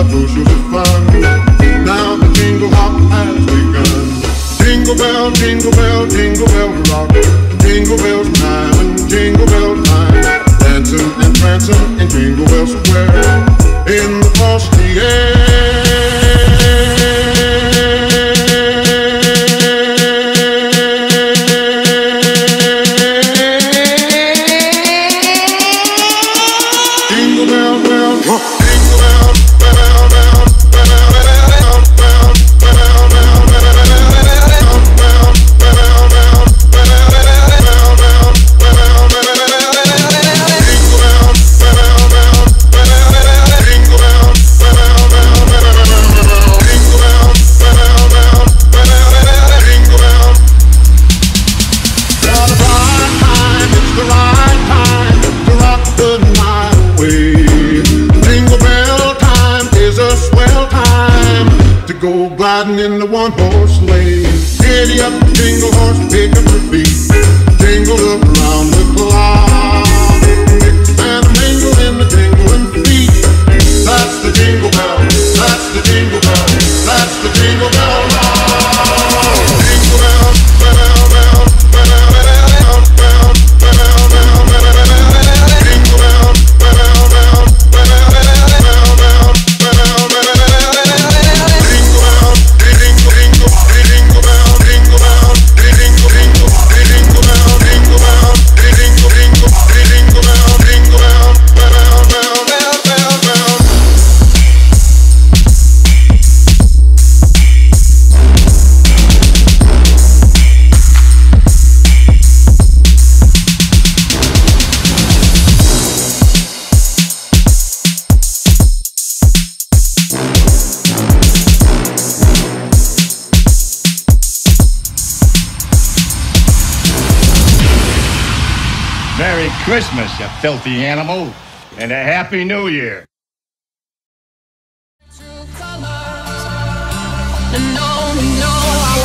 a bushel of fun. Now the jingle hop has begun. Jingle bell, jingle bell, jingle bell rock. Jingle bells time and jingle bell time. Dancing and prancing in Jingle Bell Square in the frosty air. Jingle bell, bell, jingle bell, bell, bell, bell, bell, bell, go gliding in the one-horse sleigh. Giddy up, jingle horse, pick up your feet. Jingle up around the clock. Mix and a mingle in the jingling feet. That's the jingle bell, that's the jingle bell, that's the jingle bell rock. Jingle bell, bell, bell, bell, bell, bell, bell, bell, bell, bell. Jingle bell, bell, bell, bell, bell, bell, bell, bell. Merry Christmas, you filthy animal, and a Happy New Year. No,